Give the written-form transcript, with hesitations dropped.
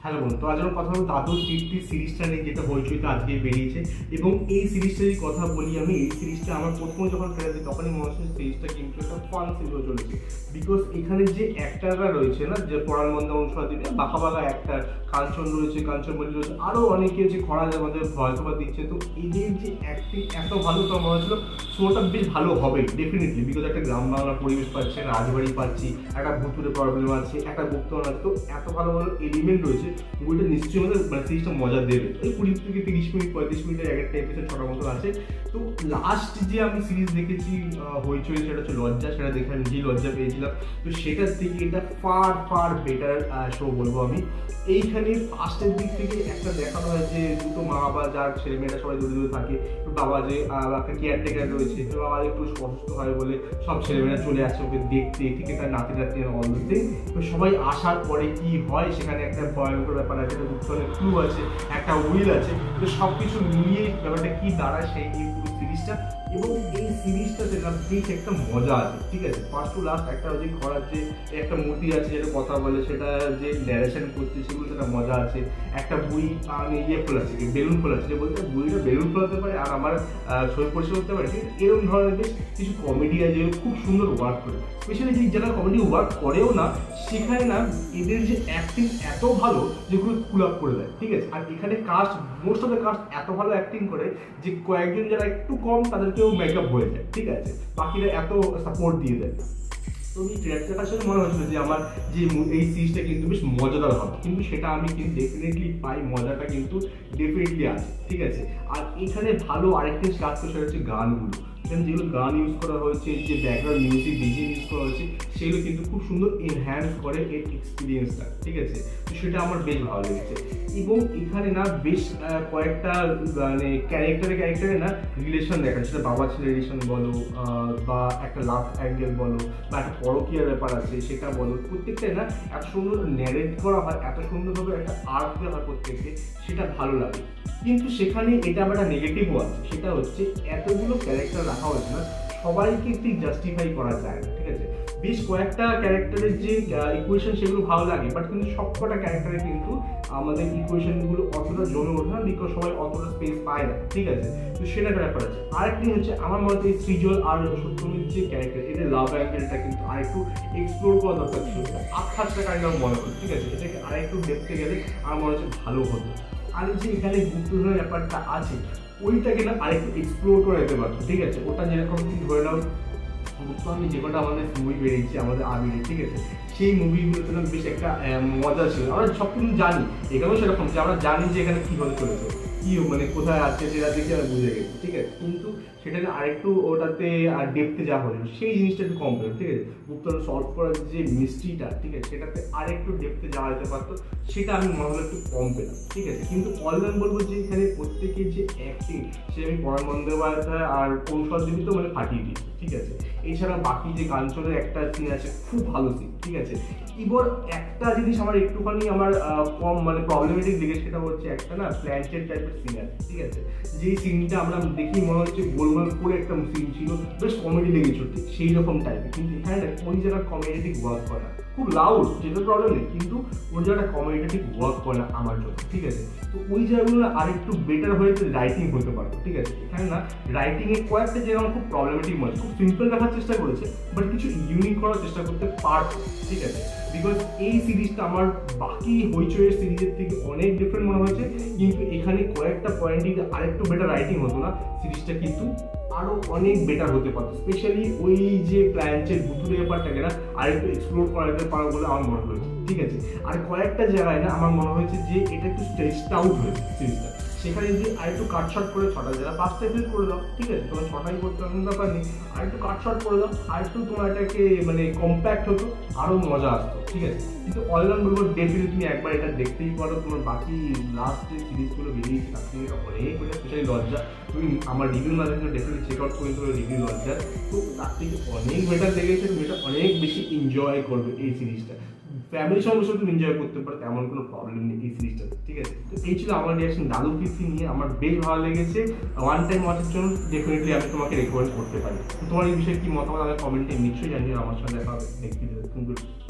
Hello বন্ধু, তো আজ আমরা কথা বলবো দাদুর কীর্তি সিরিজটা নিয়ে, যেটা হইচইতে আজকে বেরিয়েছে। এবং এই সিরিজটা যদি কথা বলি আমি, এই সিরিজটা আমার প্রথমে যখন ফেলেছি তখনই মনে হচ্ছে সিরিজটা কিন্তু একটা ফান সিরিজ চলেছে। বিকজ এখানে যে অ্যাক্টাররা রয়েছে না, যে পরাণবন্ধ অনুসরা দিবে, বাঁকা বাঁকা অ্যাক্টার, কাঞ্চন রয়েছে, কাঞ্চনবলী রয়েছে, আরও অনেকে যে খরাজ আমাদের ভয়তবা দিচ্ছে। তো এদের যে অ্যাক্টিং এত ভালো, তো মনে হচ্ছিল শোটা বেশ ভালো হবে ডেফিনেটলি। বিকজ একটা গ্রাম বাংলার পরিবেশ পাচ্ছে, রাজবাড়ি পাচ্ছি, একটা ভুতুরে প্রবলেম আছে, একটা গুপ্তন আছে, তো এত ভালো ভালো এলিমেন্ট রয়েছে। বইটা নিশ্চয়ই আমাদের সিরিজটা মজা দেবে। ওই 20 থেকে 30 মিনিট 35 মিনিটের একটা এপিসোড ছটার মতো আছে। তো লাস্ট যে আমি সিরিজ দেখেছি হইচই, সেটা হচ্ছে লজ্জা। সেটা দেখে আমি যে লজ্জা পেয়েছিলাম, তো সেটার থেকে এটা ফার ফার বেটার শো বলবো আমি। এইখানে ফার্স্টের দিক থেকে একটা দেখানো হয় যে দুটো মা বাবা, যার ছেলে মেয়েরা সবাই দূরে দূরে থাকে, বাবা যে একটা কেয়ারটেকার রয়েছে, বাবা একটু অসুস্থ হয় বলে সব ছেলেমেয়েরা চলে আসে ওকে দেখতে, ঠিক আছে, নাতি নাতি অলরেডি। তো সবাই আসার পরে কি হয়, সেখানে একটা ভয়ঙ্কর ব্যাপার আছে, একটা গুপ্তনের ক্লু আছে, একটা উইল আছে। তো সব কিছু মিলিয়ে ব্যাপারটা কি দাঁড়ায় সেই নিয়ে পুরো সিরিজটা। এবং এই সিরিজটা দেখলাম বেশ একটা মজা আছে, ঠিক আছে। ফার্স্ট টু লাস্ট একটা যে ঘোরার যে একটা মূর্তি আছে, যেটা কথা বলে, সেটা যে ন্যারেশন করছে, সেগুলো সেটা মজা আছে। একটা বই ইয়ে খোলাচ্ছে, বেলুন খোলাচ্ছে, যে বলতে বইটা বেলুন খোলাতে পারে আর আমার ছবি পরিষ্কার করতে পারে, ঠিক আছে। এরকম ধরনের বেশ কিছু কমেডি আছে, খুব সুন্দর ওয়ার্ক করে। স্পেশালি যে যারা কমেডি ওয়ার্ক করেও না, সেখানে না এদের যে অ্যাক্টিং এত ভালো, যেগুলো কুল আপ করে দেয়, ঠিক আছে। আর এখানে cast, most of the cast এত ভালো অ্যাক্টিং করে যে কয়েকজন যারা একটু কম তাদেরকেও মেকআপ হয়ে যায়, ঠিক আছে। বাকিরা এত সাপোর্ট দিয়ে দেয়। তো এই ট্রেলারটার কাছে মনে হচ্ছিল যে আমার যে এই সিরিজটা কিন্তু বেশ মজাদার হবে, কিন্তু সেটা আমি কিন্তু ডেফিনেটলি পাই, মজাটা কিন্তু ডেফিনেটলি আছে, ঠিক আছে। আর এখানে ভালো আরেকটি কাজ তো সেটা হচ্ছে গানগুলো। এখানে যেগুলো গান ইউজ করা হয়েছে, যে ব্যাকগ্রাউন্ড মিউজিক বিজিএম ইউজ করা হয়েছে, সেগুলো কিন্তু খুব সুন্দর এনহ্যান্স করে এর এক্সপিরিয়েন্সটা, ঠিক আছে। তো সেটা আমার বেশ ভালো লেগেছে। এবং এখানে না বেশ কয়েকটা মানে ক্যারেক্টারে না রিলেশন দেখা, সেটা বাবা ছেলে রিলেশন বলো, বা একটা লাভ অ্যাঙ্গেল বলো, বা একটা পরকীয়ার ব্যাপার আছে সেটা বলো, প্রত্যেকটাই না এত সুন্দর ন্যারেট করা হয়, এত সুন্দরভাবে একটা আর্ট দেওয়া হয় প্রত্যেককে, সেটা ভালো লাগে। কিন্তু সেখানে এটা আমার একটা নেগেটিভও আছে, সেটা হচ্ছে এতগুলো ক্যারেক্টার রাখা হয়েছে না, সবাইকে ঠিক জাস্টিফাই করা যায় না, ঠিক আছে। বেশ কয়েকটা ক্যারেক্টারের যে ইকুয়েশন, সেগুলো ভালো লাগে, বাট কিন্তু সবকটা ক্যারেক্টারে কিন্তু আমাদের ইকুয়েশনগুলো অতটা জমে ওঠে না, বিকজ সবাই অতটা স্পেস পায় না, ঠিক আছে। তো সেটা একটা ব্যাপার আছে। আরেকটি হচ্ছে আমার মতে সৃজল আর সত্যমির যে ক্যারেক্টার, এদের লাভ অ্যাঙ্গেলটা কিন্তু আরেকটু এক্সপ্লোর করা দরকার ছিল, আত্মাটা কাইন্ড অফ মনে হলো, ঠিক আছে। এটাকে আরেকটু দেখতে গেলে আমার মনে হচ্ছে ভালো হতো। আর যে এখানে গুপ্তধনের ব্যাপারটা আছে, ওইটাকে না আরেকটু এক্সপ্লোর করে যেতে পারতো, ঠিক আছে। ওটা যেরকম কি ধরে নাও, গুপ্তধন যে কটা আমাদের মুভি বেরিয়েছে আমাদের আবিরে, ঠিক আছে, সেই মুভিগুলোতে না বেশ একটা মজা ছিল। আমরা সব কিছু জানি, এখানেও সেরকম যে আমরা জানি যে এখানে কী হতে চলেছে, কি মানে কোথায় আছে, সেটা দেখে আমরা বুঝে গেছি, ঠিক আছে। কিন্তু সেটাকে আরেকটু ওটাতে আর ডেপথে যাওয়া হয়েছিল, সেই জিনিসটা একটু কম পেল, ঠিক আছে। গুপ্তধন সলভ করার যে মিস্ট্রিটা, ঠিক আছে, সেটাতে আরেকটু ডেপথে যাওয়া যেতে পারতো, সেটা আমি মনে হলো একটু কম পেলাম, ঠিক আছে। কিন্তু অলরাউন্ড বলবো যে এখানে প্রত্যেকের যে অ্যাক্টিং, সে আমি পরাণ বন্দ্যোপাধ্যায় আর কৌশল দেবী তো মানে ফাটিয়ে দিয়েছি, ঠিক আছে। এছাড়া বাকি যে কাঞ্চনের একটা সিন আছে, খুব ভালো সিন, ঠিক আছে। এবার একটা জিনিস আমার একটুখানি আমার কম মানে প্রবলেমেটিক দিকে, সেটা হচ্ছে একটা না প্ল্যানচেট টাইপের সিন আছে, ঠিক আছে। যেই সিনটা আমরা দেখি মনে হচ্ছে গোলমাল করে একটা সিন ছিল, বেশ কমেডি লেগেছিল, ঠিক সেই রকম টাইপের। কিন্তু এখানে না ওই জায়গায় কমেডি ওয়ার্ক করে না, খুব লাউড, যেটা প্রবলেম নেই, কিন্তু ওই জায়গাটা কমেডিটা ঠিক ওয়ার্ক করে না আমার জন্য, ঠিক আছে। তো ওই জায়গাগুলো না আরেকটু বেটার হয়েছে রাইটিং হতে পারতো, ঠিক আছে। এখানে না রাইটিংয়ে কয়েকটা জায়গা আমার খুব প্রবলেমেটিক মনে হয়, খুব সিম্পল রাখার চেষ্টা করেছে, বাট কিছু ইউনিক করার চেষ্টা করতে পারতো, ঠিক আছে। বিকজ এই সিরিজটা আমার বাকি হইচইয়ের সিরিজের থেকে অনেক ডিফারেন্ট মনে হয়েছে, কিন্তু এখানে কয়েকটা পয়েন্টে আরেকটু বেটার রাইটিং হতো না, সিরিজটা কিন্তু আরও অনেক বেটার হতে পারতো। স্পেশালি ওই যে প্ল্যানচের ভুতুরে ব্যাপারটাকে না আরেকটু এক্সপ্লোর করা যেতে পারো বলে আমার মনে হয়েছে, ঠিক আছে। আর কয়েকটা জায়গায় না আমার মনে হয়েছে যে এটা একটু স্ট্রেচড আউট হয়েছে সিরিজটা, সেখানে যদি আরেকটু কাটশট করে 6টা জায়গা 5টা এপিসোড করে দাও, ঠিক আছে, তোমার 6টাই করতে কোনো ব্যাপার নেই, আরেকটু কাটশট করে দাও, আরেকটু তোমার এটাকে মানে কম্প্যাক্ট হতো, আরও মজা আসতো, ঠিক আছে। কিন্তু অলরাউন্ড বলবো ডেফিনেটলি তুমি একবার এটা দেখতেই পারো। তোমার বাকি লাস্ট যে সিরিজগুলো বেরিয়েছে তার থেকে এটা অনেক বেটার, স্পেশালি লজ্জা, তুমি আমার রিভিউর মাধ্যমে ডেফিনেটলি চেক আউট করে দেবে রিভিউ লজ্জা, তো তার থেকে অনেক বেটার লেগেছে। তুমি এটা অনেক বেশি এনজয় করবে এই সিরিজটা, ফ্যামিলির সঙ্গে বসে তুমি এনজয় করতে পারো, তেমন কোনো প্রবলেম নেই এই সিরিজটাতে, ঠিক আছে। তো এই ছিল আমার রিয়াকশন দাদুর কীর্তি নিয়ে, আমার বেশ ভালো লেগেছে। ওয়ান টাইম ওয়াচের জন্য ডেফিনেটলি আমি তোমাকে রেকমেন্ড করতে পারি। তোমার এই বিষয়ে কি মতামত আমাকে কমেন্টে নিশ্চয়ই জানিও। আমার সঙ্গে দেখা হবে নেক্সট ভিডিওতে।